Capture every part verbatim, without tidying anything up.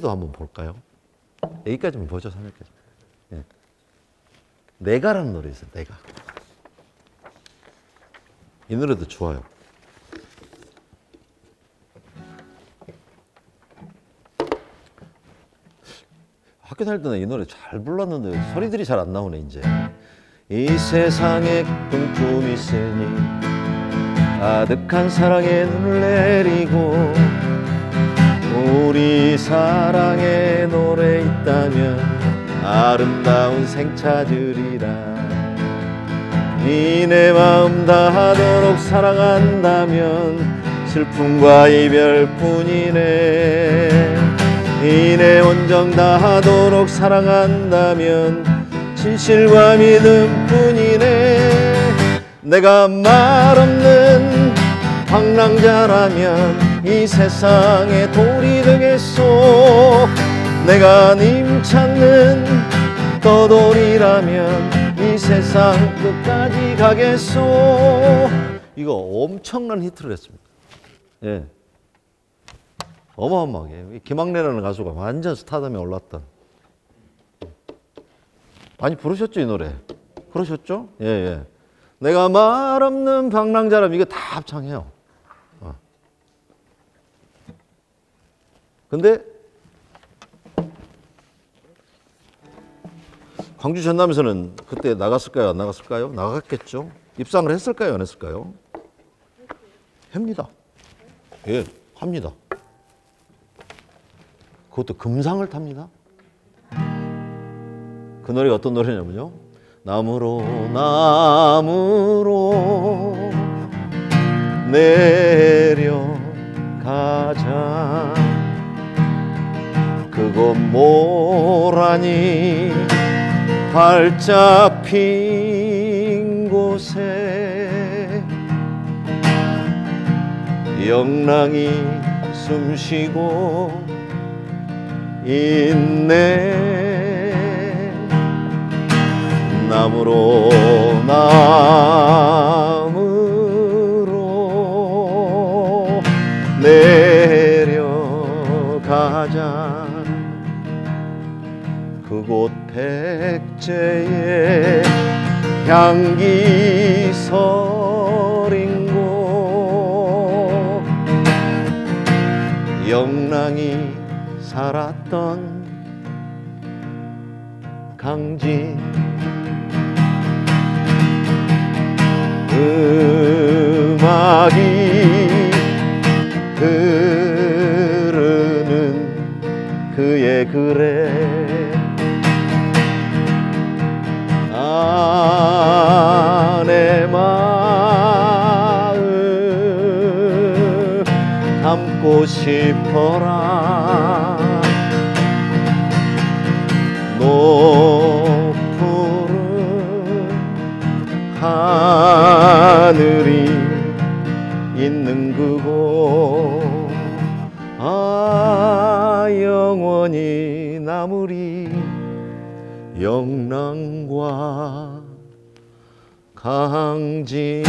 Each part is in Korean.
노래도 한번 볼까요? 여기까지만 보죠, 삼 회까지. 예. 내가라는 노래 있어요, 내가. 이 노래도 좋아요. 학교 다닐 때는 이 노래 잘 불렀는데 소리들이 잘 안 나오네 이제. 이 세상에 꿈꿈이 있으니 가득한 사랑에 눈을 내리고 우리 사랑의 노래 있다면 아름다운 생 찾으리라. 이 내 마음 다하도록 사랑한다면 슬픔과 이별뿐이네. 이 내 온정 다하도록 사랑한다면 진실과 믿음뿐이네. 내가 말없는 방랑자라면 이 세상에 돌이 되겠소. 내가 님 찾는 떠돌이라면 이 세상 끝까지 가겠소. 이거 엄청난 히트를 했습니다. 예. 어마어마하게. 김학래라는 가수가 완전 스타덤에 올랐던. 많이 부르셨죠, 이 노래? 부르셨죠? 예, 예. 내가 말 없는 방랑자라면 이거 다 합창해요. 어. 근데 광주 전남에서는 그때 나갔을까요? 안 나갔을까요? 나갔겠죠. 입상을 했을까요? 안 했을까요? 합니다. 예, 합니다. 그것도 금상을 탑니다. 그 노래가 어떤 노래냐면요. 나무로 나무로 내려가자. 그곳 모라니 활짝 핀 곳에 영랑이 숨쉬고 있네. 나무로 나무로 내려가자. 그곳 백제의 향기 서린 곳 영랑이 살았던 강진. 음악이 흐르는 그의 글에 아, 내 마음 담고 싶어라. 높은 하늘이 있는 그곳 아, 영원히 남으리 영랑과 강진.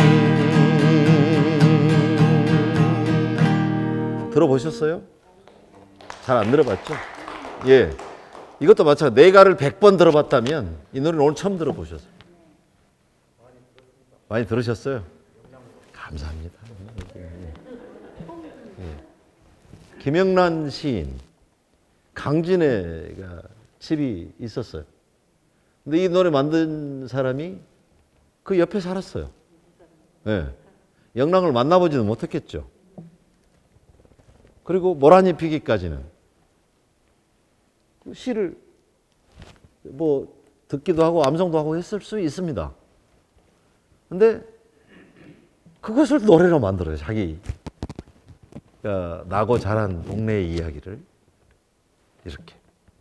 들어보셨어요? 잘 안 들어봤죠? 예. 이것도 마찬가지. 내가를 백 번 들어봤다면 이 노래는 오늘 처음 들어보셨어요. 많이 들으셨어요? 감사합니다. 예. 김영란 시인, 강진애가 집이 있었어요. 근데 이 노래 만든 사람이 그 옆에 살았어요. 예. 영랑을 만나보지는 못했겠죠. 그리고 모란이 피기까지는 시를 뭐 듣기도 하고 암송도 하고 했을 수 있습니다. 근데 그것을 노래로 만들어요. 자기가 나고 자란 동네의 이야기를 이렇게.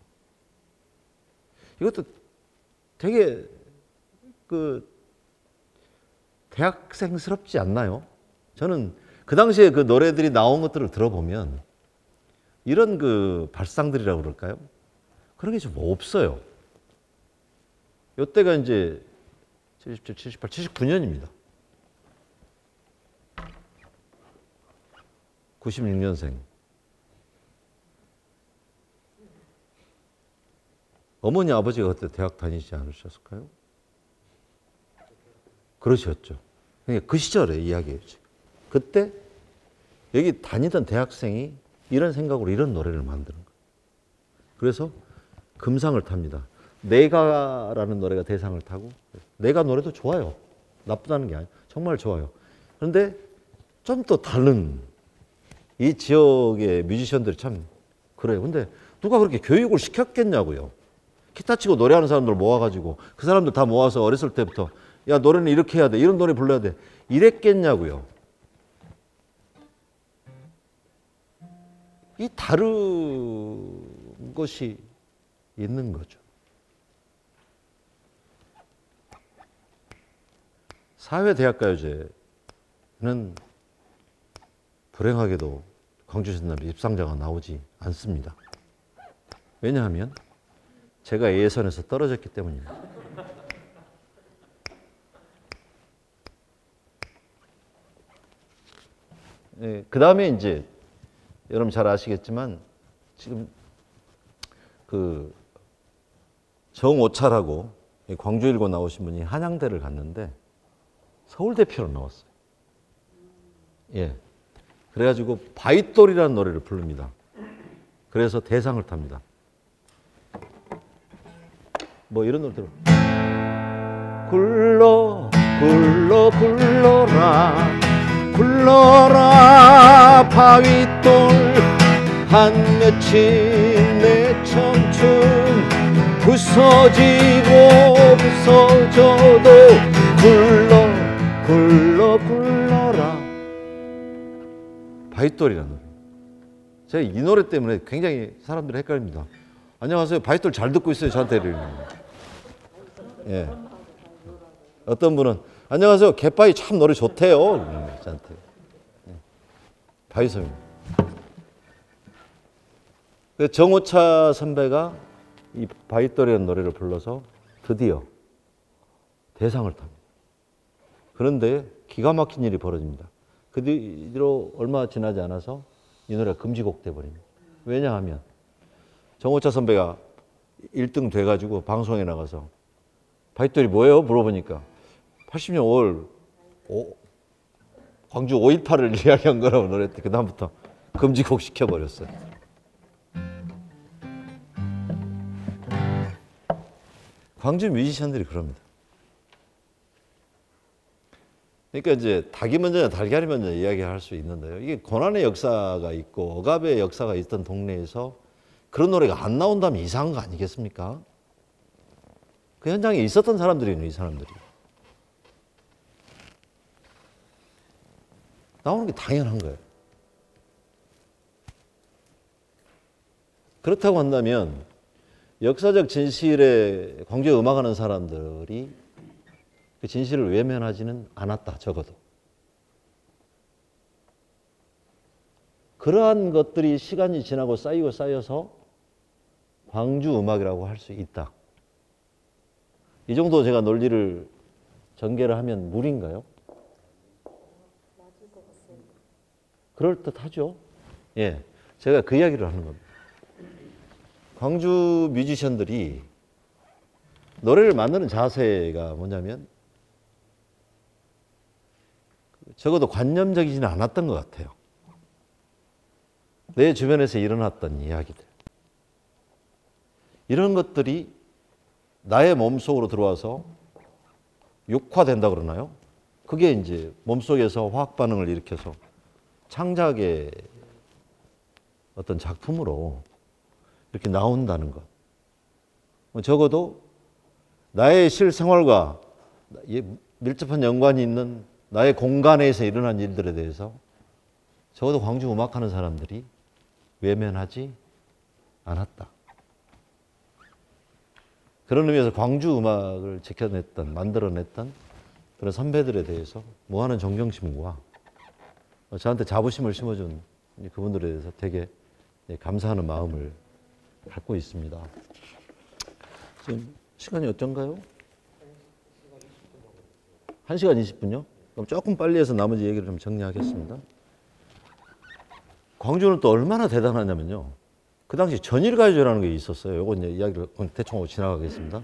이것도 되게 그 대학생스럽지 않나요? 저는 그 당시에 그 노래들이 나온 것들을 들어보면 이런 그 발상들이라고 그럴까요? 그런 게 좀 없어요. 이때가 이제 칠십칠, 칠십팔, 칠십구 년입니다. 구십육 년생. 어머니 아버지가 그때 대학 다니지 않으셨을까요? 그러셨죠. 그러니까 그 시절의 이야기예요. 그때 여기 다니던 대학생이 이런 생각으로 이런 노래를 만드는 거예요. 그래서 금상을 탑니다. 내가라는 노래가 대상을 타고, 내가 노래도 좋아요. 나쁘다는 게 아니에요. 정말 좋아요. 그런데 좀 또 다른 이 지역의 뮤지션들이 참 그래요. 근데 누가 그렇게 교육을 시켰겠냐고요. 기타 치고 노래하는 사람들 모아가지고 그 사람들 다 모아서 어렸을 때부터 야 노래는 이렇게 해야 돼. 이런 노래 불러야 돼. 이랬겠냐고요. 이 다른 것이 있는 거죠. 사회대학가요제는 불행하게도 광주신남의 입상자가 나오지 않습니다. 왜냐하면 제가 예선에서 떨어졌기 때문입니다. 예, 그 다음에 이제 여러분 잘 아시겠지만 지금 그 정오찰하고 광주 일고 나오신 분이 한양대를 갔는데 서울대표로 나왔어요. 예. 그래가지고 바윗돌이라는 노래를 부릅니다. 그래서 대상을 탑니다. 뭐 이런 노래 들어. 굴러 굴러 굴러라 굴러라 바윗돌 한 맺힌 내 청춘 부서지고 부서져도 굴러 굴러 굴러라. 바윗돌이라는 노래. 제가 이 노래 때문에 굉장히 사람들이 헷갈립니다. 안녕하세요. 바윗돌 잘 듣고 있어요. 저한테 이러는. 예. 어떤 분은 안녕하세요. 갯바위 참 노래 좋대요. 저한테. 예. 바윗돌입니다. 정오차 선배가 이 바윗돌이라는 노래를 불러서 드디어 대상을 탑니다. 그런데 기가 막힌 일이 벌어집니다. 그 뒤로 얼마 지나지 않아서 이 노래가 금지곡 돼버립니다. 왜냐하면 정오차 선배가 일 등 돼가지고 방송에 나가서 바윗돌이 뭐예요? 물어보니까 팔십 년 오월 오, 광주 오일팔을 이야기한 거라고 노래했대. 그 다음부터 금지곡 시켜버렸어요. 광주 뮤지션들이 그럽니다. 그러니까 이제 닭이 먼저냐 달걀이 먼저 이야기할 수 있는데요. 이게 고난의 역사가 있고 억압의 역사가 있던 동네에서 그런 노래가 안 나온다면 이상한 거 아니겠습니까? 그 현장에 있었던 사람들이에요, 이 사람들이. 나오는 게 당연한 거예요. 그렇다고 한다면 역사적 진실에 광주에 음악하는 사람들이 그 진실을 외면하지는 않았다, 적어도. 그러한 것들이 시간이 지나고 쌓이고 쌓여서 광주 음악이라고 할 수 있다. 이 정도 제가 논리를 전개를 하면 무리인가요? 그럴듯하죠. 예, 제가 그 이야기를 하는 겁니다. 광주 뮤지션들이 노래를 만드는 자세가 뭐냐면 적어도 관념적이지는 않았던 것 같아요. 내 주변에서 일어났던 이야기들. 이런 것들이 나의 몸속으로 들어와서 육화된다 그러나요? 그게 이제 몸속에서 화학 반응을 일으켜서 창작의 어떤 작품으로 이렇게 나온다는 것. 적어도 나의 실생활과 밀접한 연관이 있는 나의 공간에서 일어난 일들에 대해서 적어도 광주 음악하는 사람들이 외면하지 않았다. 그런 의미에서 광주 음악을 지켜냈던, 만들어냈던 그런 선배들에 대해서 무한한 존경심과 저한테 자부심을 심어준 그분들에 대해서 되게 감사하는 마음을 갖고 있습니다. 지금 시간이 어떤가요? 한 시간 이십 분요? 그럼 조금 빨리 해서 나머지 얘기를 좀 정리하겠습니다. 광주는 또 얼마나 대단하냐면요. 그 당시 전일가요제라는 게 있었어요. 이건 이제 이야기를 대충 하고 지나가겠습니다.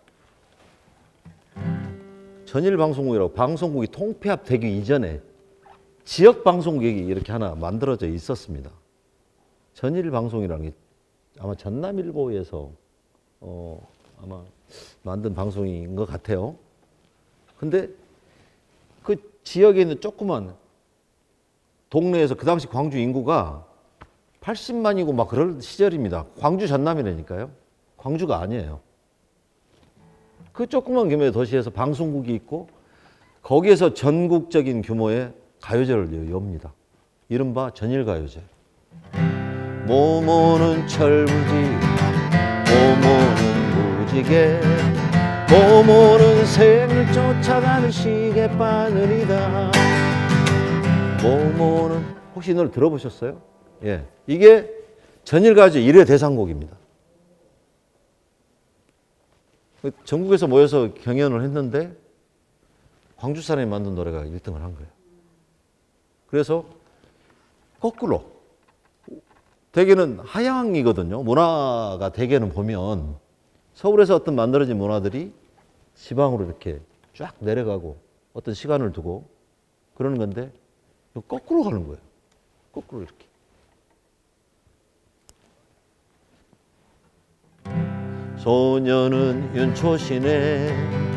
전일방송국이라고 방송국이 통폐합되기 이전에 지역방송국이 이렇게 하나 만들어져 있었습니다. 전일방송이라는 게 아마 전남일보에서 어, 아마 만든 방송인 것 같아요. 근데 그 지역에 있는 조그만 동네에서 그 당시 광주 인구가 팔십만이고 막 그럴 시절입니다. 광주 전남이라니까요. 광주가 아니에요. 그 조그만 규모의 도시에서 방송국이 있고 거기에서 전국적인 규모의 가요제를 엽니다. 이른바 전일가요제. 모모는 철부지, 모모는 무지개, 모모는 샘을 쫓아가는 시계바늘이다. 모모는 혹시 이 노래 들어보셨어요? 예, 이게 전일가요제 일 회 대상곡입니다. 전국에서 모여서 경연을 했는데 광주 사람이 만든 노래가 일 등을 한 거예요. 그래서 거꾸로 대개는 하향이거든요. 문화가 대개는 보면 서울에서 어떤 만들어진 문화들이 지방으로 이렇게 쫙 내려가고 어떤 시간을 두고 그러는 건데 거꾸로 가는 거예요. 거꾸로 이렇게. 소녀는 윤초신의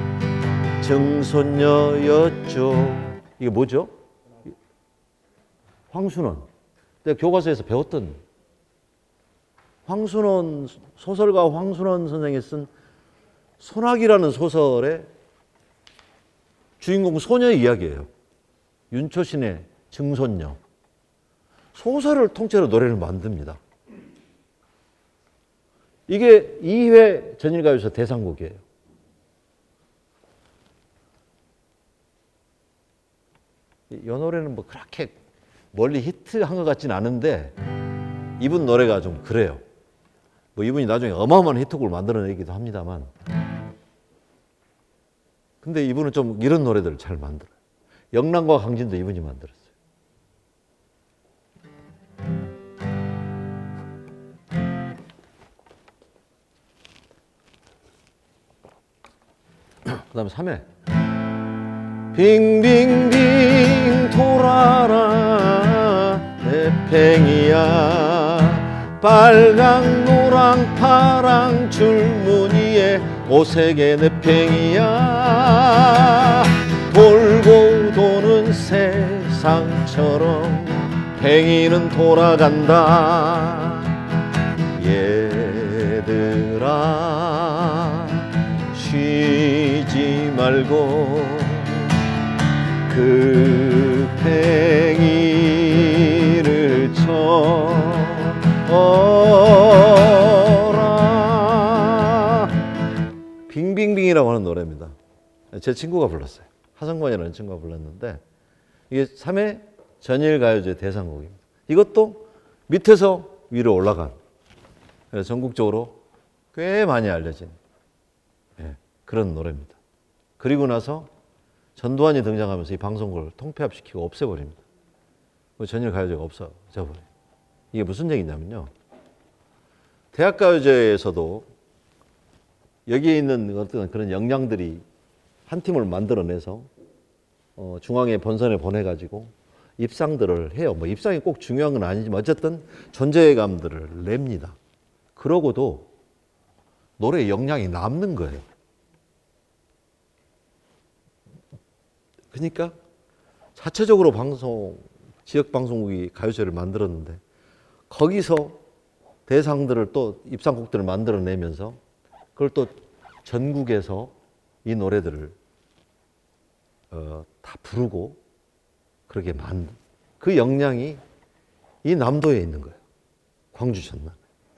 증손녀였죠. 이게 뭐죠? 황순원. 내가 교과서에서 배웠던 황순원, 소설가 황순원 선생이 쓴 소나기라는 소설의 주인공 소녀의 이야기예요. 윤초신의 증손녀. 소설을 통째로 노래를 만듭니다. 이게 이 회 전일가요제 대상곡이에요. 이 노래는 뭐 그렇게 멀리 히트한 것 같진 않은데 이분 노래가 좀 그래요. 뭐 이분이 나중에 어마어마한 히트곡을 만들어내기도 합니다만 근데 이분은 좀 이런 노래들을 잘 만들어요. 영랑과 강진도 이분이 만들었어요. 그 다음에 삼 회. 빙빙빙 돌아라 내 팽이야 빨강 노랑 파랑 줄무늬에 오색의 내 팽이야 돌고 도는 세상처럼 팽이는 돌아간다 얘들아 쉬지 말고 그 팽이를 쳐라. 빙빙빙이라고 하는 노래입니다. 제 친구가 불렀어요. 하성관이라는 친구가 불렀는데 이게 삼 회 전일가요제 대상곡입니다. 이것도 밑에서 위로 올라간 전국적으로 꽤 많이 알려진 그런 노래입니다. 그리고 나서 전두환이 등장하면서 이 방송국을 통폐합시키고 없애버립니다. 전일가요제가 없어져 버려요. 이게 무슨 얘기냐면요. 대학가요제에서도 여기에 있는 어떤 그런 역량들이 한 팀을 만들어내서 어, 중앙에 본선에 보내가지고 입상들을 해요. 뭐 입상이 꼭 중요한 건 아니지만 어쨌든 존재감들을 냅니다. 그러고도 노래의 역량이 남는 거예요. 그러니까 자체적으로 방송, 지역 방송국이 가요제를 만들었는데 거기서 대상들을 또 입상곡들을 만들어내면서 그걸 또 전국에서 이 노래들을 어, 다 부르고 그렇게 만든 그 역량이 이 남도에 있는 거예요. 광주 전남.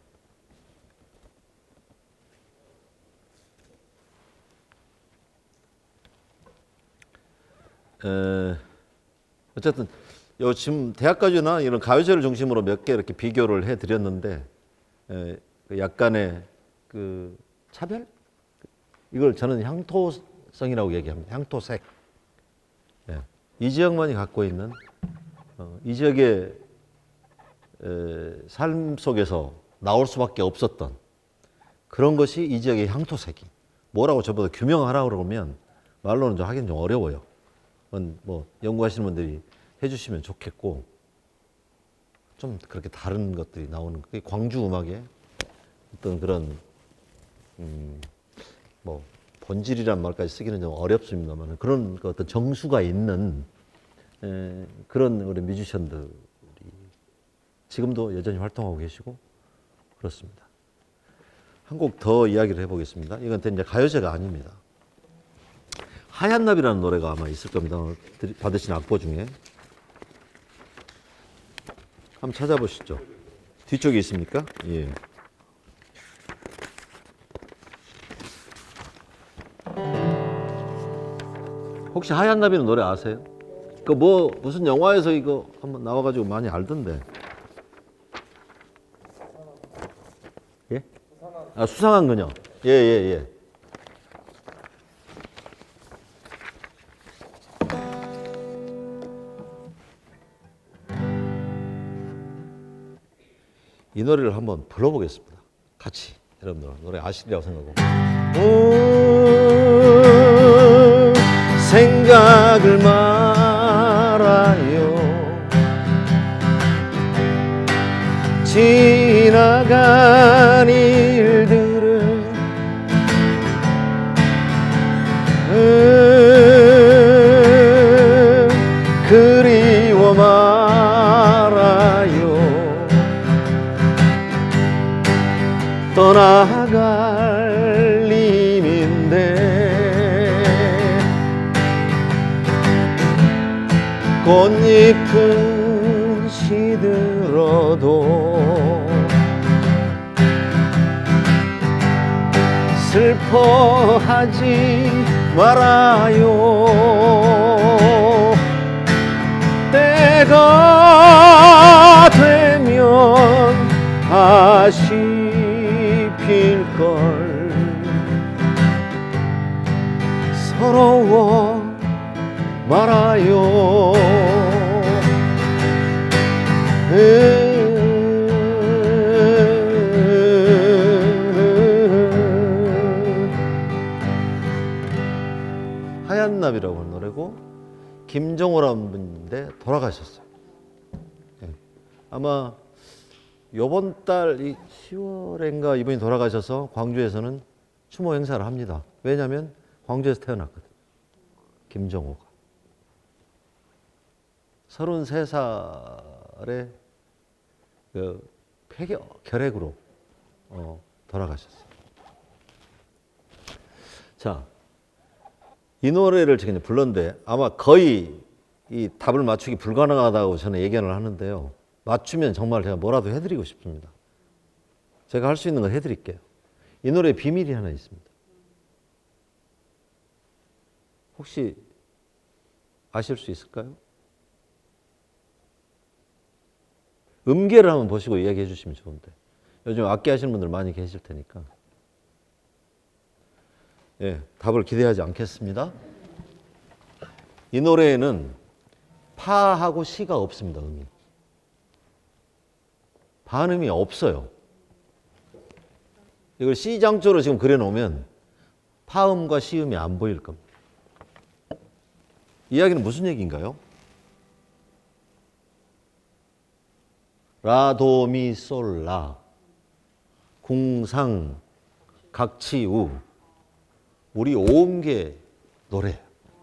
에, 어쨌든 요 지금 대학가요제나 이런 가요제를 중심으로 몇 개 이렇게 비교를 해드렸는데 에, 약간의 그 차별? 이걸 저는 향토성이라고 얘기합니다. 향토색. 예. 이 지역만이 갖고 있는 어, 이 지역의 에, 삶 속에서 나올 수밖에 없었던 그런 것이 이 지역의 향토색이. 뭐라고 저보다 규명하라고 그러면 말로는 좀 하긴 좀 어려워요. 뭐 연구하시는 분들이 해주시면 좋겠고, 좀 그렇게 다른 것들이 나오는, 그게 광주 음악의 어떤 그런 음 뭐 본질이란 말까지 쓰기는 좀 어렵습니다만, 그런 그 어떤 정수가 있는 에, 그런 우리 뮤지션들이 지금도 여전히 활동하고 계시고 그렇습니다. 한 곡 더 이야기를 해보겠습니다. 이건 이제 가요제가 아닙니다. 하얀 나비라는 노래가 아마 있을 겁니다. 받으신 악보 중에. 한번 찾아보시죠. 뒤쪽에 있습니까? 예. 혹시 하얀 나비는 노래 아세요? 그 뭐 무슨 영화에서 이거 한번 나와가지고 많이 알던데. 예? 아, 수상한 그녀. 예, 예, 예. 이 노래를 한번 불러보겠습니다. 같이. 여러분들 노래 아시리라고 생각하고. 오, 생각을 말아요. 지나간 일들을 음, 그리워 말아요. 떠나갈 님인데 꽃잎은 시들어도 슬퍼하지 말아요. 때가 되면 다시 필걸. 서러워 말아요. 하얀 나비라고 하는 노래고, 김정호라는 분인데 돌아가셨어요. 네. 아마 요번 달 이 시월인가 이분이 돌아가셔서 광주에서는 추모 행사를 합니다. 왜냐하면 광주에서 태어났거든요. 김정호가. 서른세 살에 그 폐결, 결핵으로 어, 돌아가셨어요. 자, 이 노래를 제가 이제 불렀는데 아마 거의 이 답을 맞추기 불가능하다고 저는 예견을 하는데요. 맞추면 정말 제가 뭐라도 해드리고 싶습니다. 제가 할 수 있는 건 해드릴게요. 이 노래에 비밀이 하나 있습니다. 혹시 아실 수 있을까요? 음계를 한번 보시고 이야기해 주시면 좋은데. 요즘 악기 하시는 분들 많이 계실 테니까. 예, 답을 기대하지 않겠습니다. 이 노래에는 파하고 시가 없습니다. 음이. 반음이 없어요. 이걸 C장조로 지금 그려놓으면 파음과 시음이 안 보일 겁니다. 이야기는 무슨 얘기인가요? 라, 도, 미, 솔, 라, 궁상, 각치, 우. 우리 오음계 노래.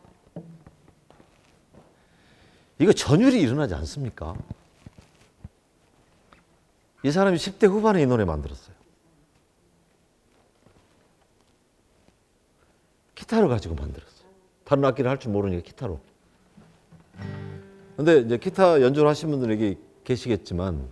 이거 전율이 일어나지 않습니까? 이 사람이 십 대 후반에 이 노래 만들었어요. 기타를 가지고 만들었어요. 다른 악기를 할 줄 모르니까 기타로. 근데 이제 기타 연주를 하신 분들에게 계시겠지만,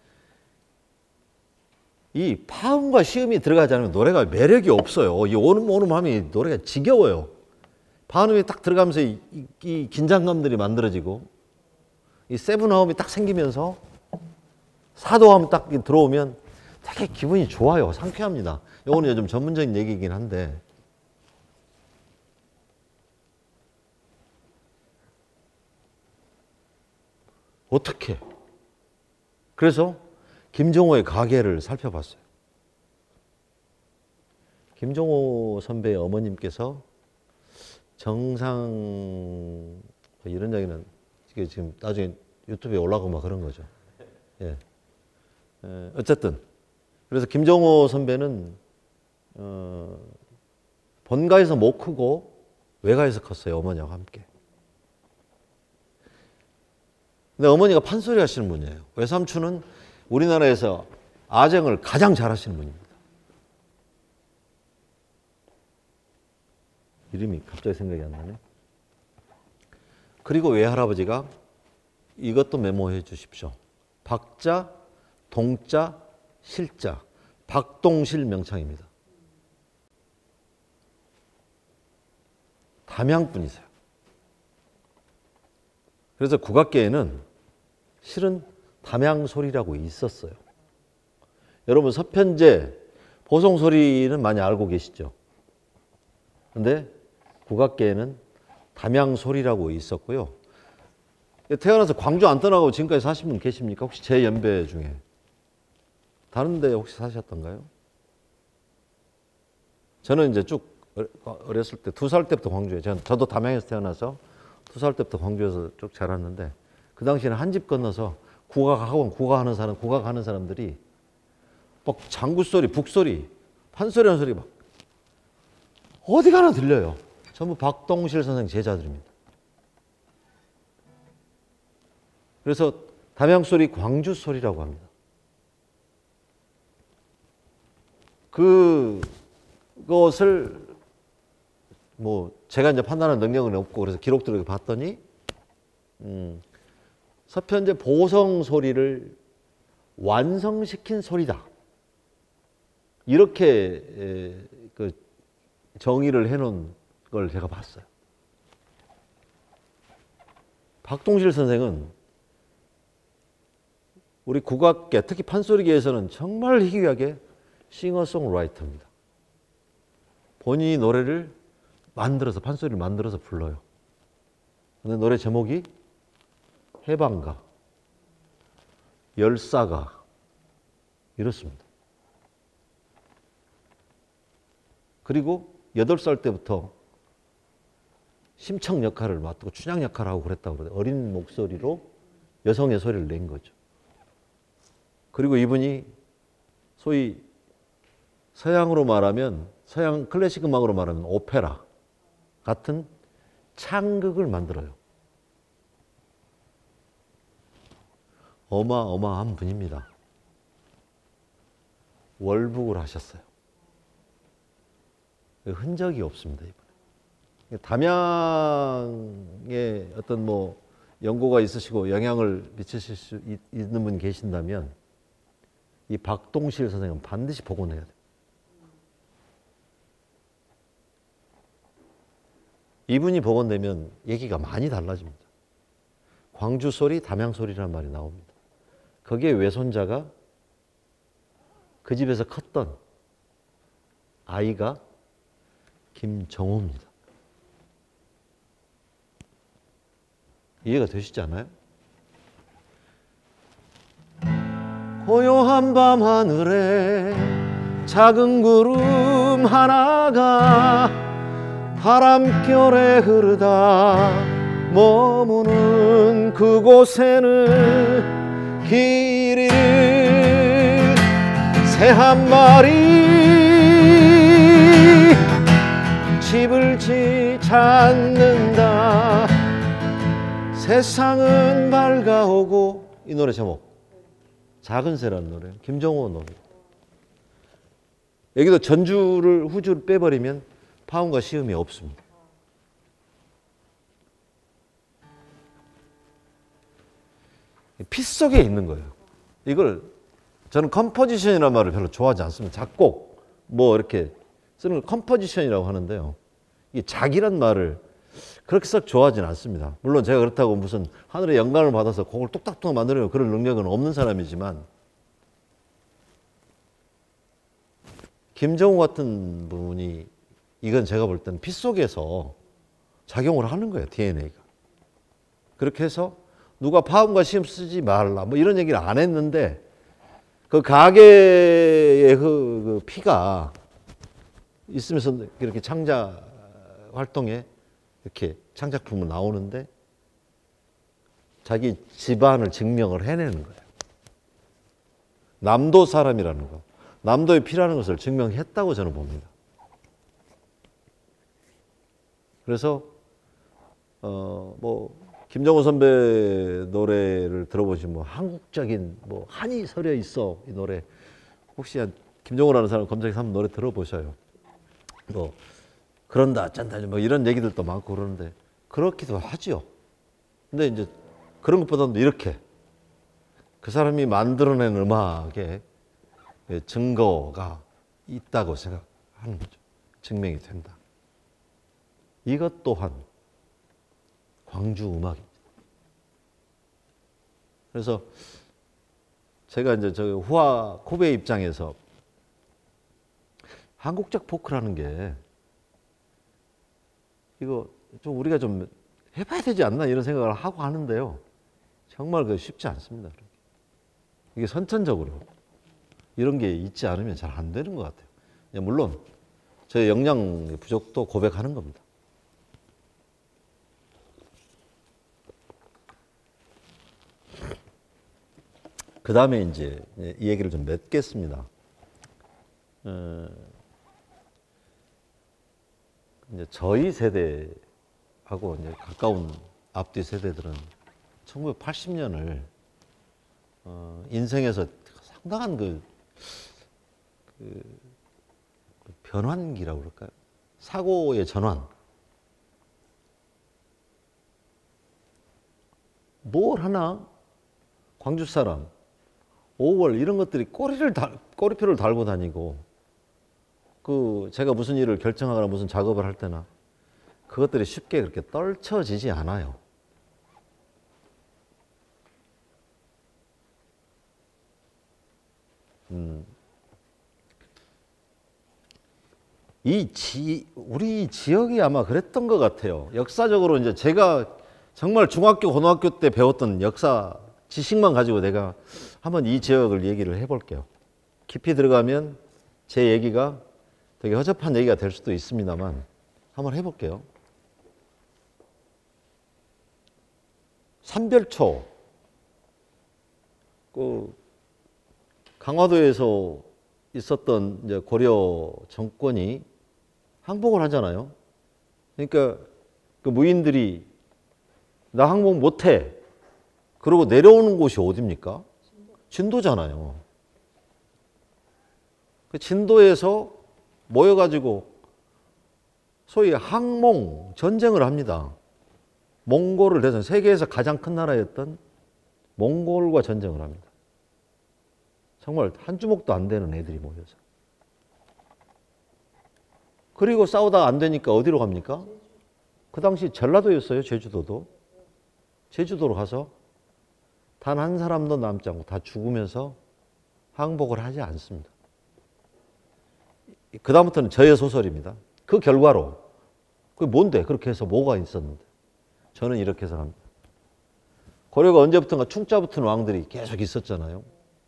이 파음과 시음이 들어가지 않으면 노래가 매력이 없어요. 이 오름 오름 하면 노래가 지겨워요. 반음이 딱 들어가면서 이, 이, 이 긴장감들이 만들어지고, 이 세븐화음이 딱 생기면서 사도화음 딱 들어오면 되게 기분이 좋아요. 상쾌합니다. 이거는 요즘 전문적인 얘기이긴 한데, 어떻게? 그래서 김종호의 가계를 살펴봤어요. 김종호 선배의 어머님께서 정상 이런 얘기는 이게 지금 나중에 유튜브에 올라가고 막 그런 거죠. 예. 에, 어쨌든 그래서 김종호 선배는 어, 본가에서 못 크고 외가에서 컸어요. 어머니와 함께. 근데 어머니가 판소리 하시는 분이에요. 외삼촌은 우리나라에서 아쟁을 가장 잘하시는 분입니다. 이름이 갑자기 생각이 안 나네. 그리고 외할아버지가 이것도 메모해 주십시오. 박자, 동자, 실자. 박동실 명창입니다. 담양분이세요. 그래서 국악계에는 실은 담양소리라고 있었어요. 여러분 서편제, 보송소리는 많이 알고 계시죠? 근데 국악계에는 담양소리라고 있었고요. 태어나서 광주 안 떠나고 지금까지 사신 분 계십니까? 혹시 제 연배 중에. 다른 데 혹시 사셨던가요? 저는 이제 쭉 어렸을 때 두 살 때부터 광주에, 저도 담양에서 태어나서 두 살 때부터 광주에서 쭉 자랐는데 그 당시에는 한 집 건너서 국악학원, 국악하는 사람, 국악하는 사람들이 막 장구 소리, 북 소리, 판소리 하는 소리 막 어디 가나 들려요. 전부 박동실 선생 제자들입니다. 그래서 담양 소리 광주 소리라고 합니다. 그것을 뭐 제가 이제 판단할 능력은 없고 그래서 기록들을 봤더니 음, 서편제 보성 소리를 완성시킨 소리다. 이렇게 에, 그 정의를 해놓은 걸 제가 봤어요. 박동실 선생은 우리 국악계, 특히 판소리계에서는 정말 희귀하게 싱어송라이터입니다. 본인이 노래를 만들어서, 판소리를 만들어서 불러요. 근데 노래 제목이 해방가, 열사가 이렇습니다. 그리고 여덟 살 때부터 심청 역할을 맡고 춘향 역할을 하고 그랬다고 그러더라고요. 어린 목소리로 여성의 소리를 낸 거죠. 그리고 이분이 소위 서양으로 말하면, 서양 클래식 음악으로 말하면 오페라 같은 창극을 만들어요. 어마어마한 분입니다. 월북을 하셨어요. 흔적이 없습니다, 이번에. 담양에 어떤 뭐 연고가 있으시고 영향을 미치실 수 있는 분 계신다면 이 박동실 선생은 반드시 복원해야 돼요. 이분이 복원되면 얘기가 많이 달라집니다. 광주 소리, 담양 소리라는 말이 나옵니다. 거기에 외손자가 그 집에서 컸던 아이가 김정호입니다. 이해가 되시지 않아요? 고요한 밤 하늘에 작은 구름 하나가 바람결에 흐르다 머무는 그곳에는 길이를 새 한 마리 집을 찾는다. 세상은 밝아오고. 이 노래 제목 작은 새라는 노래예요. 김정호 노래. 여기도 전주를 후주를 빼버리면 파음과 시음이 없습니다. 피 속에 있는 거예요. 이걸 저는 컴포지션이라는 말을 별로 좋아하지 않습니다. 작곡 뭐 이렇게 쓰는 걸 컴포지션이라고 하는데요. 이 작이란 말을 그렇게 썩 좋아하지는 않습니다. 물론 제가 그렇다고 무슨 하늘의 영감을 받아서 곡을 뚝딱뚝딱 만들어내고 그런 능력은 없는 사람이지만 김정호 같은 분이 이건 제가 볼 때는 피 속에서 작용을 하는 거예요. 디엔에이가. 그렇게 해서 누가 파음과 시음 쓰지 말라 뭐 이런 얘기를 안 했는데 그 가게의 그, 그 피가 있으면서 이렇게 창작 활동에 이렇게 창작품은 나오는데 자기 집안을 증명을 해내는 거예요. 남도 사람이라는 거, 남도의 피라는 것을 증명했다고 저는 봅니다. 그래서 어 뭐 김정호 선배 노래를 들어보시면 뭐 한국적인 뭐 한이 서려 있어 이 노래 혹시 김정호라는 사람 검색해서 한번 노래 들어보셔요. 뭐 그런다 짠다 뭐 이런 얘기들도 많고 그러는데 그렇기도 하죠. 근데 이제 그런 것보다도 이렇게 그 사람이 만들어낸 음악에 증거가 있다고 생각하는 거죠. 증명이 된다. 이것 또한 광주 음악입니다. 그래서 제가 이제 저 후아 코베 입장에서 한국적 포크라는 게 이거 좀 우리가 좀 해봐야 되지 않나 이런 생각을 하고 하는데요. 정말 그 쉽지 않습니다. 이게 선천적으로 이런 게 있지 않으면 잘 안 되는 것 같아요. 물론 저의 역량 부족도 고백하는 겁니다. 그 다음에 이제 이 얘기를 좀 맺겠습니다. 어, 이제 저희 세대하고 이제 가까운 앞뒤 세대들은 천구백팔십 년을 어, 인생에서 상당한 그, 그, 그 변환기라고 그럴까요? 사고의 전환. 뭘 하나 광주 사람 오월 이런 것들이 꼬리를 달, 꼬리표를 달고 다니고 그 제가 무슨 일을 결정하거나 무슨 작업을 할 때나 그것들이 쉽게 그렇게 떨쳐지지 않아요. 음. 이 지, 우리 지역이 아마 그랬던 것 같아요. 역사적으로 이제 제가 정말 중학교, 고등학교 때 배웠던 역사 지식만 가지고 내가 한번 이 지역을 얘기를 해볼게요. 깊이 들어가면 제 얘기가 되게 허접한 얘기가 될 수도 있습니다만 한번 해볼게요. 삼별초, 그 강화도에서 있었던 이제 고려 정권이 항복을 하잖아요. 그러니까 그 무인들이 나 항복 못해. 그러고 내려오는 곳이 어디입니까? 진도잖아요. 그 진도에서 모여가지고 소위 항몽 전쟁을 합니다. 몽골을 대전 세계에서 가장 큰 나라였던 몽골과 전쟁을 합니다. 정말 한 주먹도 안 되는 애들이 모여서. 그리고 싸우다가 안 되니까 어디로 갑니까? 그 당시 전라도였어요. 제주도도. 제주도로 가서 단 한 사람도 남지 않고 다 죽으면서 항복을 하지 않습니다. 그 다음부터는 저의 소설입니다. 그 결과로 그게 뭔데? 그렇게 해서 뭐가 있었는데? 저는 이렇게 생각합니다. 고려가 언제부턴가 충자 붙은 왕들이 계속 있었잖아요.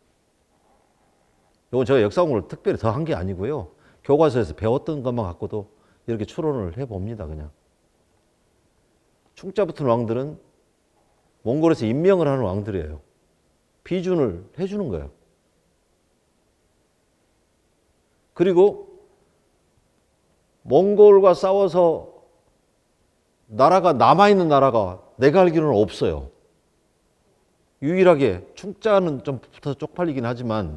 이건 제가 역사 공부를 특별히 더 한 게 아니고요. 교과서에서 배웠던 것만 갖고도 이렇게 추론을 해봅니다. 그냥. 충자 붙은 왕들은 몽골에서 임명을 하는 왕들이에요. 비준을 해주는 거예요. 그리고 몽골과 싸워서 나라가 남아있는 나라가 내가 알기로는 없어요. 유일하게 충자는 좀 붙어서 쪽팔리긴 하지만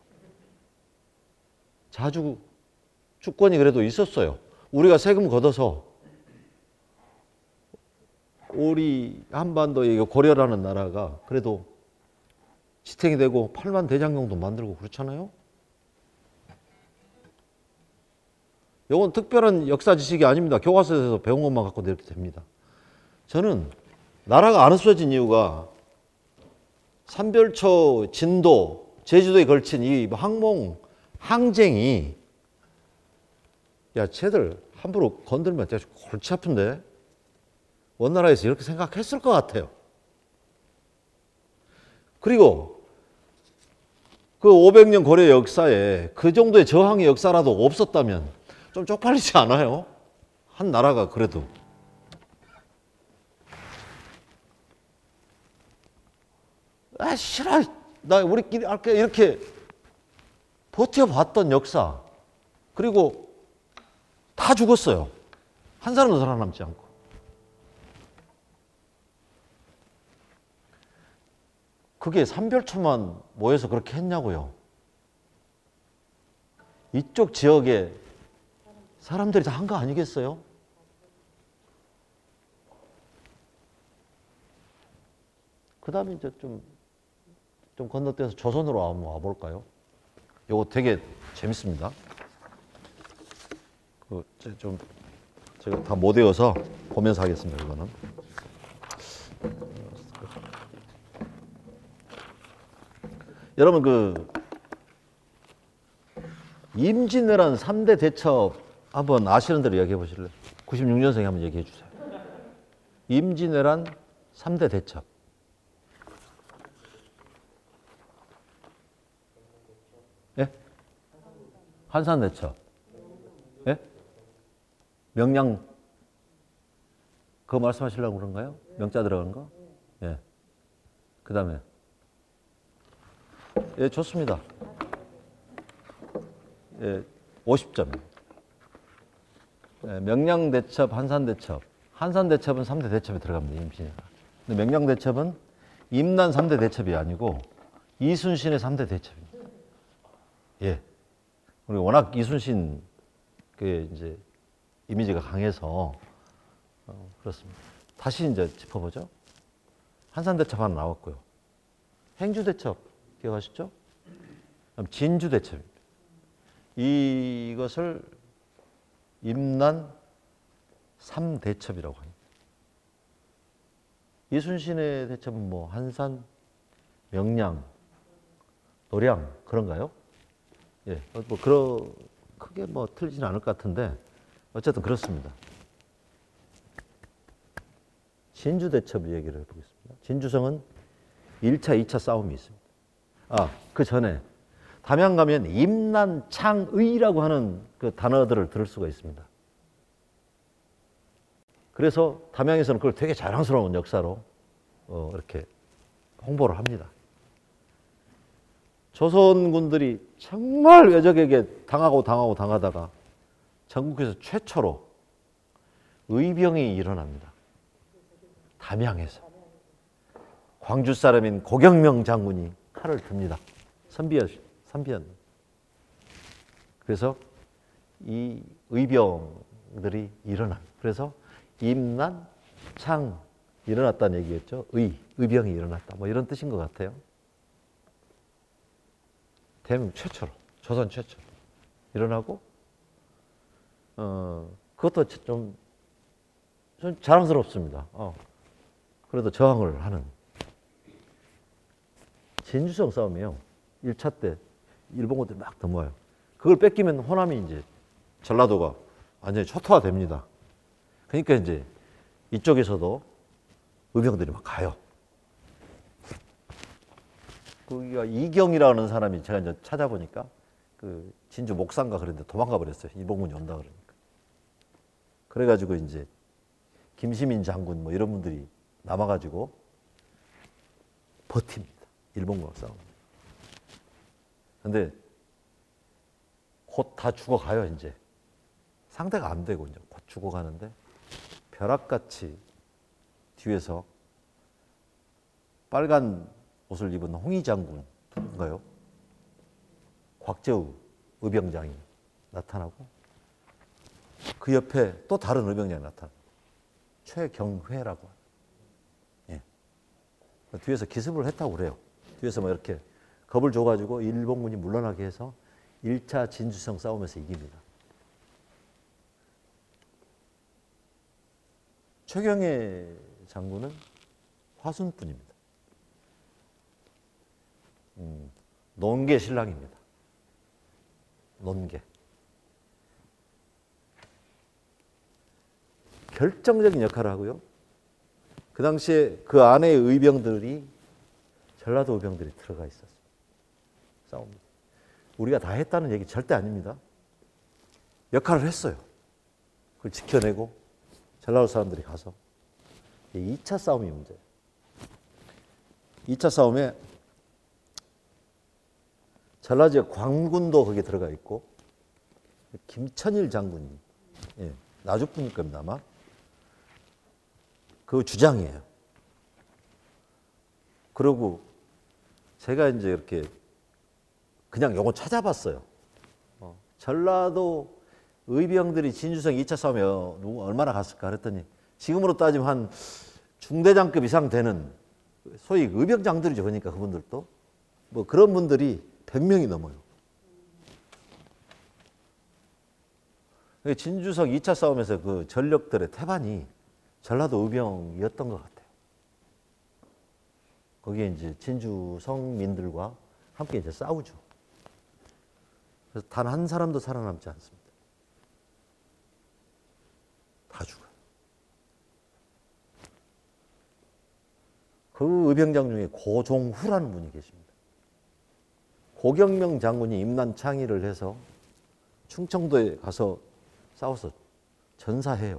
자주 주권이 그래도 있었어요. 우리가 세금 걷어서 우리 한반도에 고려라는 나라가 그래도 지탱이 되고 팔만 대장경도 만들고 그렇잖아요. 이건 특별한 역사 지식이 아닙니다. 교과서에서 배운 것만 갖고 이렇게 됩니다. 저는 나라가 안 없어진 이유가 삼별초, 진도, 제주도에 걸친 이 항몽, 항쟁이 야, 쟤들 함부로 건들면 진짜 골치 아픈데 원나라에서 이렇게 생각했을 것 같아요. 그리고 그 오백 년 고려 역사에 그 정도의 저항의 역사라도 없었다면 좀 쪽팔리지 않아요? 한 나라가 그래도. 아, 싫어. 나 우리끼리 할게. 이렇게 버텨봤던 역사. 그리고 다 죽었어요. 한 사람도 살아남지 않고. 그게 삼별초만 모여서 그렇게 했냐고요. 이쪽 지역에 사람들이 다 한 거 아니겠어요? 그 다음에 이제 좀, 좀 건너뛰어서 조선으로 한번 와볼까요? 요거 되게 재밌습니다. 그, 좀, 제가 다 못 외워서 보면서 하겠습니다, 이거는. 여러분, 그, 임진왜란 삼 대 대첩 한번 아시는 대로 이야기해 보실래요? 구십육 년생에 한번 얘기해 주세요. 임진왜란 삼 대 대첩. 예? 한산대첩. 예? 명량, 그거 말씀하시려고 그런가요? 명자 들어간 거? 예. 그 다음에. 예, 좋습니다. 예, 오십 점. 예, 명량대첩, 한산대첩. 한산대첩은 삼 대 대첩에 들어갑니다, 임진왜란. 근데 명량대첩은 임난 삼 대 대첩이 아니고 이순신의 삼 대 대첩입니다. 예. 우리 워낙 이순신 그 이제 이미지가 강해서 어, 그렇습니다. 다시 이제 짚어보죠. 한산대첩 하나 나왔고요. 행주대첩 기억하시죠? 그럼 진주대첩입니다. 이것을 임난 삼 대첩이라고 합니다. 이순신의 대첩은 뭐 한산, 명량, 노량 그런가요? 예, 뭐 그러 크게 뭐 틀리지는 않을 것 같은데 어쨌든 그렇습니다. 진주대첩 얘기를 해보겠습니다. 진주성은 일 차, 이 차 싸움이 있습니다. 아, 그 전에 담양 가면 임난창의라고 하는 그 단어들을 들을 수가 있습니다. 그래서 담양에서는 그걸 되게 자랑스러운 역사로 어, 이렇게 홍보를 합니다. 조선군들이 정말 외적에게 당하고 당하고 당하다가 전국에서 최초로 의병이 일어납니다. 담양에서. 광주 사람인 고경명 장군이 칼을 듭니다. 선비였, 선비였. 그래서 이 의병들이 일어납니다. 그래서 임난, 창, 일어났다는 얘기겠죠. 의, 의병이 일어났다. 뭐 이런 뜻인 것 같아요. 대한민국 최초로, 조선 최초로 일어나고, 어, 그것도 좀, 좀 자랑스럽습니다. 어, 그래도 저항을 하는. 진주성 싸움이에요. 일 차 때 일본군들이 막 넘어와요. 그걸 뺏기면 호남이 이제 전라도가 완전히 초토화됩니다. 그러니까 이제 이쪽에서도 의병들이 막 가요. 거기가 이경이라는 사람이 제가 이제 찾아보니까 그 진주 목산가 그랬는데 도망가 버렸어요. 일본군이 온다 그러니까. 그래가지고 이제 김시민 장군 뭐 이런 분들이 남아가지고 버팁니다. 일본과 싸움. 근데 곧 다 죽어가요, 이제. 상대가 안 되고 이제 곧 죽어가는데 벼락같이 뒤에서 빨간 옷을 입은 홍희 장군 누군가요? 곽재우 의병장이 나타나고 그 옆에 또 다른 의병장이 나타나요. 최경회라고. 예. 뒤에서 기습을 했다고 그래요. 뒤에서 뭐 이렇게 겁을 줘가지고 일본군이 물러나게 해서 일 차 진주성 싸움에서 이깁니다. 최경회 장군은 화순뿐입니다. 음, 논계 신랑입니다. 논계. 결정적인 역할을 하고요. 그 당시에 그 안에 의병들이 전라도 의병들이 들어가 있었어요. 싸웁니다. 우리가 다 했다는 얘기 절대 아닙니다. 역할을 했어요. 그걸 지켜내고 전라도 사람들이 가서 이 차 싸움이 문제예요. 이 차 싸움에 전라 지역 광군도 거기에 들어가 있고 김천일 장군이 예, 나주분일 겁니다 아마. 그 주장이에요. 그리고 제가 이제 이렇게 그냥 요거 찾아봤어요. 어, 전라도 의병들이 진주성 이 차 싸움에 얼마나 갔을까 그랬더니 지금으로 따지면 한 중대장급 이상 되는 소위 의병장들이죠. 그러니까 그분들도 뭐 그런 분들이 백 명이 넘어요. 진주성 이 차 싸움에서 그 전력들의 태반이 전라도 의병이었던 것 같아요. 거기에 이제 진주성민들과 함께 이제 싸우죠. 그래서 단 한 사람도 살아남지 않습니다. 다 죽어요. 그 의병장 중에 고종후라는 분이 계십니다. 고경명 장군이 임난 창의를 해서 충청도에 가서 싸워서 전사해요.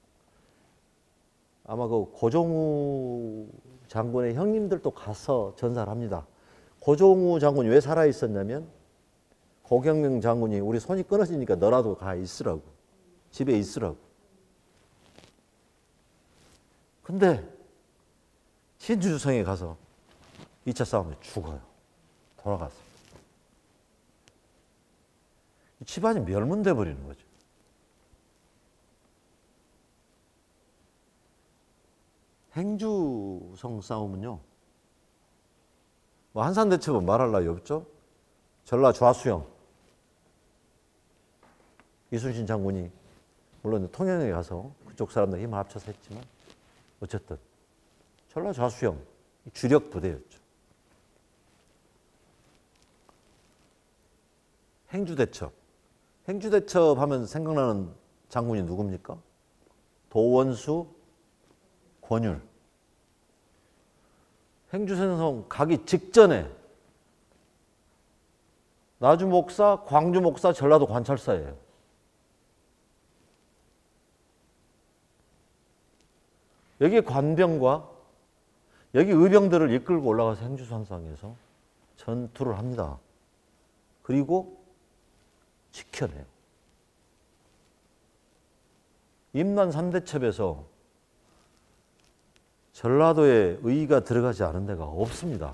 아마 그 고종우 장군의 형님들도 가서 전사를 합니다. 고종우 장군이 왜 살아있었냐면 고경명 장군이 우리 손이 끊어지니까 너라도 가 있으라고. 집에 있으라고. 근데 진주성에 가서 이 차 싸움에 죽어요. 돌아갔어요. 집안이 멸문돼 버리는 거죠. 행주성 싸움은요. 뭐 한산대첩은 말할 나위 없죠. 전라 좌수영 이순신 장군이 물론 통영에 가서 그쪽 사람들 힘을 합쳐서 했지만 어쨌든 전라 좌수영 주력 부대였죠. 행주대첩. 행주대첩 하면 생각나는 장군이 누굽니까? 도원수, 권율. 행주생성 가기 직전에 나주 목사, 광주 목사, 전라도 관찰사예요. 여기 관병과 여기 의병들을 이끌고 올라가서 행주산성에서 전투를 합니다. 그리고 지켜내요. 임난 삼대첩에서 전라도에 의가 들어가지 않은 데가 없습니다.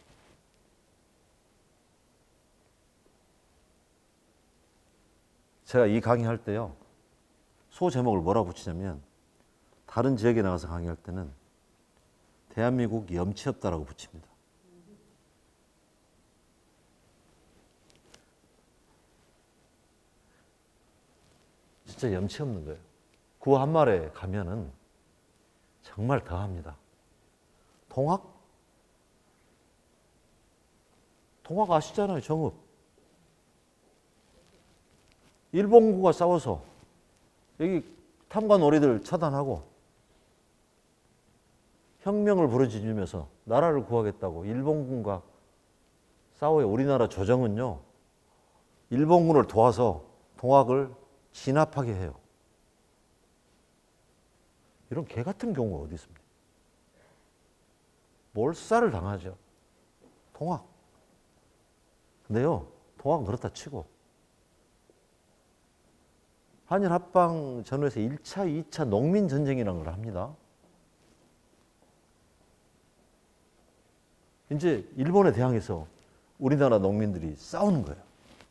제가 이 강의할 때요. 소 제목을 뭐라고 붙이냐면 다른 지역에 나가서 강의할 때는 대한민국 염치 없다라고 붙입니다. 진짜 염치 없는 거예요. 그 한말에 가면은 정말 더합니다. 동학? 동학 아시잖아요, 정읍. 일본군과 싸워서 여기 탐관 오리들 처단하고 혁명을 부르짖으면서 나라를 구하겠다고 일본군과 싸워요. 우리나라 조정은요, 일본군을 도와서 동학을 진압하게 해요. 이런 개 같은 경우가 어디 있습니까? 몰살을 당하죠. 동학. 근데요, 동학은 그렇다 치고 한일 합방 전후에서 일 차, 이 차 농민 전쟁이라는 걸 합니다. 이제 일본에 대항해서 우리나라 농민들이 싸우는 거예요.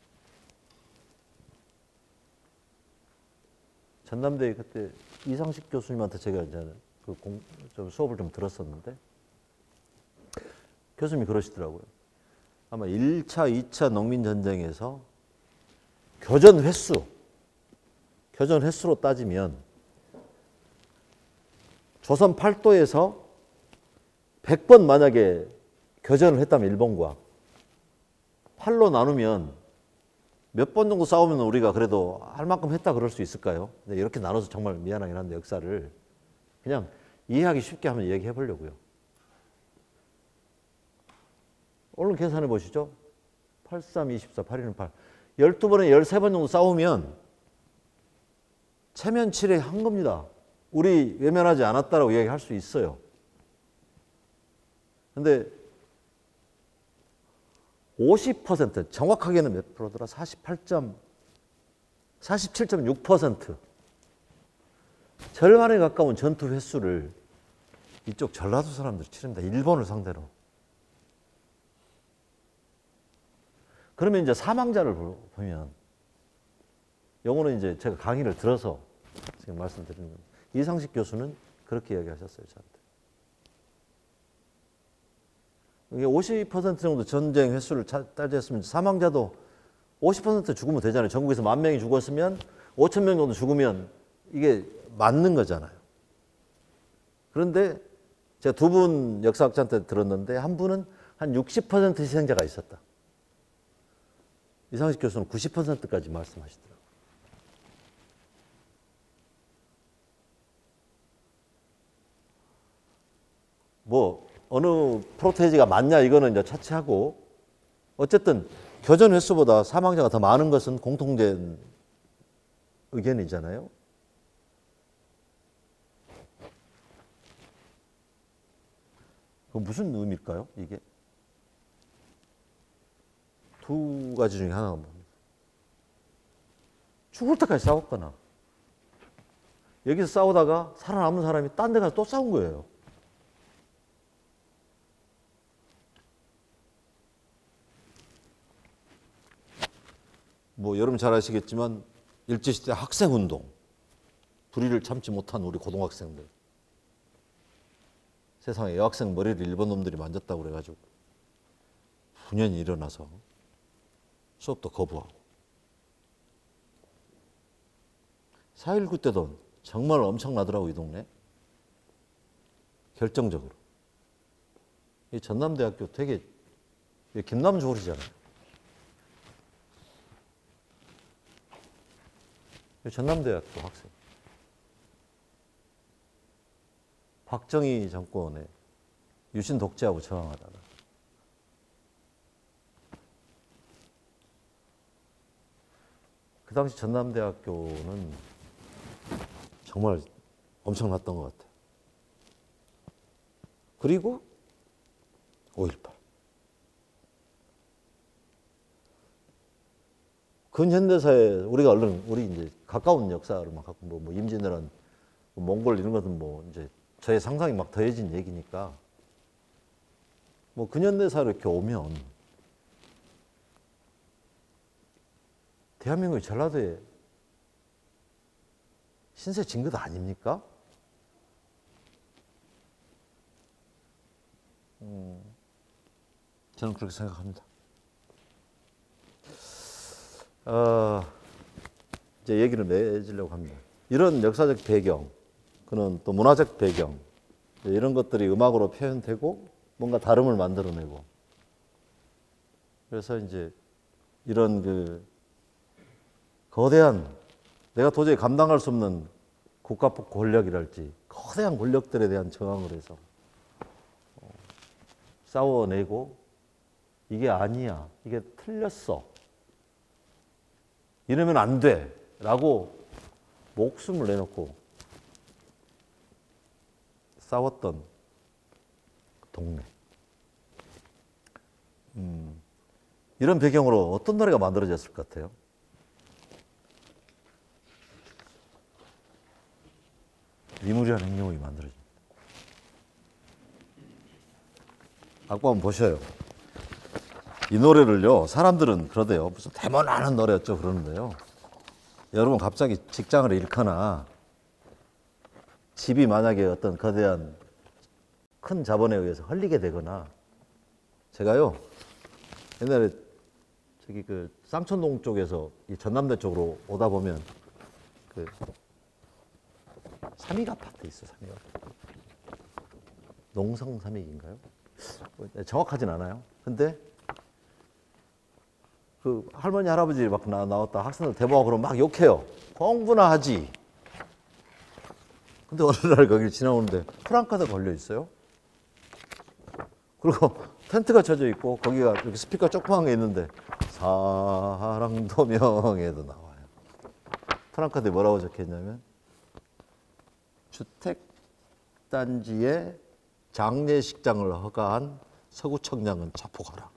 전남대 그때 이상식 교수님한테 제가 이제 그 공, 좀 수업을 좀 들었었는데 교수님이 그러시더라고요. 아마 일 차, 이 차 농민전쟁에서 교전 횟수, 교전 횟수로 따지면 조선 팔도에서 백 번 만약에 교전을 했다면 일본과 팔로 나누면 몇 번 정도 싸우면 우리가 그래도 할 만큼 했다 그럴 수 있을까요? 이렇게 나눠서 정말 미안하긴 한데 역사를 그냥 이해하기 쉽게 한번 얘기해 보려고요. 얼른 계산해 보시죠. 팔, 삼, 이십사, 팔, 이는 팔. 열두 번에 열세 번 정도 싸우면 체면 칠 회 한 겁니다. 우리 외면하지 않았다라고 이야기할 수 있어요. 근데 오십 퍼센트, 정확하게는 몇 프로더라? 사십팔 점, 사십칠 점 육 퍼센트. 절반에 가까운 전투 횟수를 이쪽 전라도 사람들이 치릅니다. 일본을 상대로. 그러면 이제 사망자를 보면, 요거는 이제 제가 강의를 들어서 지금 말씀드리는 겁니다. 이상식 교수는 그렇게 이야기하셨어요, 저한테. 이게 오십 퍼센트 정도 전쟁 횟수를 따졌으면 사망자도 오십 퍼센트 죽으면 되잖아요. 전국에서 만 명이 죽었으면 오천 명 정도 죽으면 이게 맞는 거잖아요. 그런데 제가 두 분 역사학자한테 들었는데 한 분은 한 육십 퍼센트 희생자가 있었다. 이상식 교수는 구십 퍼센트까지 말씀하시더라고요. 뭐 어느 프로테이지가 맞냐 이거는 이제 차치하고 어쨌든 교전 횟수보다 사망자가 더 많은 것은 공통된 의견이잖아요. 그 무슨 의미일까요? 이게 두 가지 중에 하나가 뭡니까? 죽을 때까지 싸웠거나 여기서 싸우다가 살아남은 사람이 딴 데 가서 또 싸운 거예요. 뭐 여러분 잘 아시겠지만 일제시대 학생운동, 불의를 참지 못한 우리 고등학생들, 세상에 여학생 머리를 일본 놈들이 만졌다고 그래가지고 분연히 일어나서 수업도 거부하고, 사 일구 때도 정말 엄청나더라고 이 동네. 결정적으로 이 전남대학교 되게 김남조울이잖아요. 전남대학교 학생. 박정희 정권에 유신 독재하고 저항하다가 그 당시 전남대학교는 정말 엄청났던 것 같아요. 그리고 오일팔. 근현대사에 우리가 얼른 우리 이제 가까운 역사로만 갖고 뭐, 뭐 임진왜란, 뭐 몽골 이런 것은 뭐 이제 저의 상상이 막 더해진 얘기니까 뭐 근현대사로 이렇게 오면 대한민국이 전라도에 신세 진 것 아닙니까? 음, 저는 그렇게 생각합니다. 어, 이제 얘기를 맺으려고 합니다. 이런 역사적 배경, 그는 또 문화적 배경, 이런 것들이 음악으로 표현되고 뭔가 다름을 만들어내고, 그래서 이제 이런 그 거대한, 내가 도저히 감당할 수 없는 국가폭 권력이랄지 거대한 권력들에 대한 저항을 해서 어, 싸워내고, 이게 아니야, 이게 틀렸어, 이러면 안 돼 라고 목숨을 내놓고 싸웠던 동네. 음, 이런 배경으로 어떤 노래가 만들어졌을 것 같아요? 위무리한 행룡이 만들어집니다. 악보 한번 보셔요. 이 노래를요, 사람들은 그러대요. 무슨 대단한 노래였죠 그러는데요. 여러분 갑자기 직장을 잃거나 집이 만약에 어떤 거대한 큰 자본에 의해서 헐리게 되거나, 제가요 옛날에 저기 그 쌍천동 쪽에서 이 전남대 쪽으로 오다 보면 그 삼익 아파트 있어. 삼익 아파트. 농성 삼익인가요? 정확하진 않아요. 근데 그 할머니 할아버지 막 나, 나왔다 학생들 대모하고 막 욕해요. 공부나 하지. 근데 어느 날 거기를 지나오는데 프랑카드가 걸려 있어요. 그리고 텐트가 쳐져 있고 거기가 이렇게 스피커 조그만 게 있는데 사랑도명에도 나와요. 프랑카드에 뭐라고 적혀있냐면 주택단지에 장례식장을 허가한 서구청량은 자폭하라.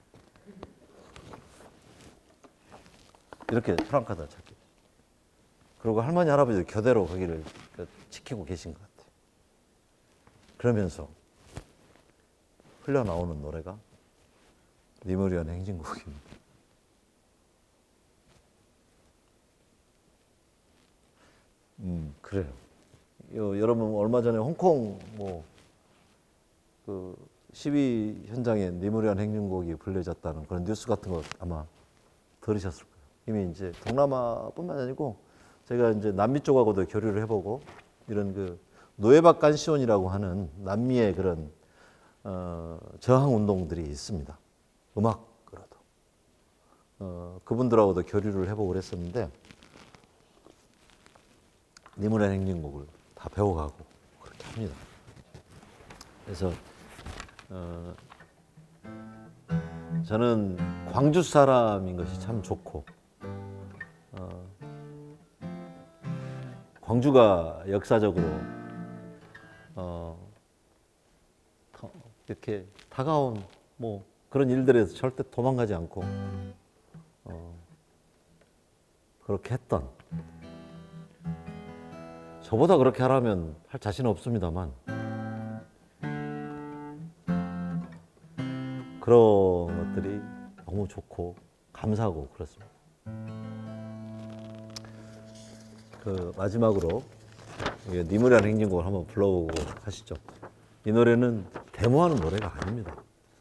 이렇게 프랑카드가 적혀요. 그리고 할머니 할아버지도 교대로 거기를 지키고 계신 것 같아요. 그러면서 흘러나오는 노래가 니무리안 행진곡입니다. 음, 그래요. 요, 여러분 얼마 전에 홍콩 뭐 그 시위 현장에 니무리안 행진곡이 불려졌다는 그런 뉴스 같은 거 아마 들으셨을 거예요. 이미 이제 동남아뿐만 아니고 제가 이제 남미 쪽하고도 교류를 해보고 이런 그 노에바 깐시온이라고 하는 남미의 그런 어, 저항 운동들이 있습니다. 음악으로도 어, 그분들하고도 교류를 해보고 그랬었는데 니무리안 행진곡을 다 배워가고 그렇게 합니다. 그래서 어, 저는 광주 사람인 것이 참 좋고 어, 광주가 역사적으로 어, 이렇게 다가온 뭐 그런 일들에서 절대 도망가지 않고 어, 그렇게 했던, 저보다 그렇게 하라면 할 자신은 없습니다만 그런 것들이 너무 좋고 감사하고 그렇습니다. 그 마지막으로 니무리안 행진곡을 한번 불러보고 하시죠. 이 노래는 데모하는 노래가 아닙니다.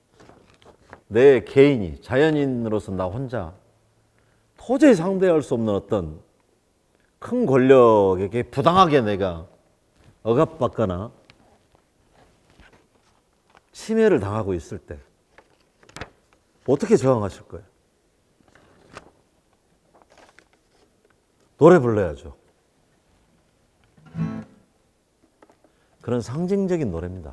내 개인이 자연인으로서 나 혼자 도저히 상대할 수 없는 어떤 큰 권력에게 부당하게 내가 억압받거나 침해를 당하고 있을 때 어떻게 저항하실 거예요? 노래 불러야죠. 그런 상징적인 노래입니다.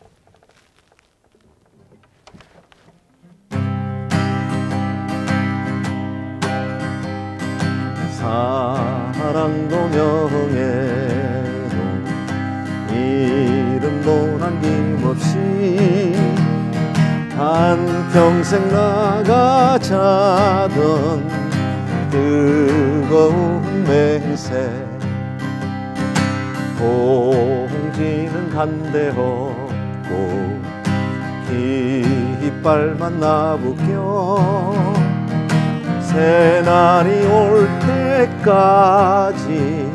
사랑도 명예도 이름도 남김없이 한평생 나가 자던 뜨거운 맹세, 공지는 간대없고 깃발만 나부껴 새날이 올 때까지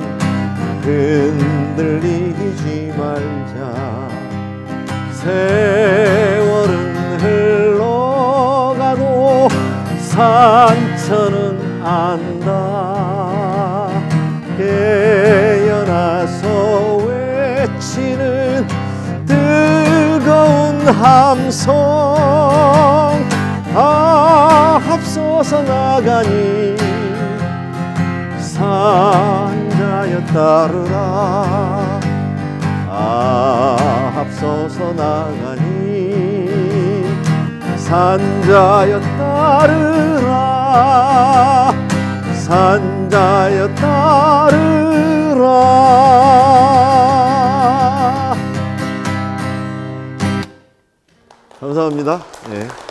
흔들리지 말자. 세월은 흘러가도 산천은 안다. 깨어나서 외치는 뜨거운 함성, 아 앞서서 나가니 산자여 따르라. 아 앞서서 나가니 산자여 따르라. 산자여 따르라. 감사합니다. 예.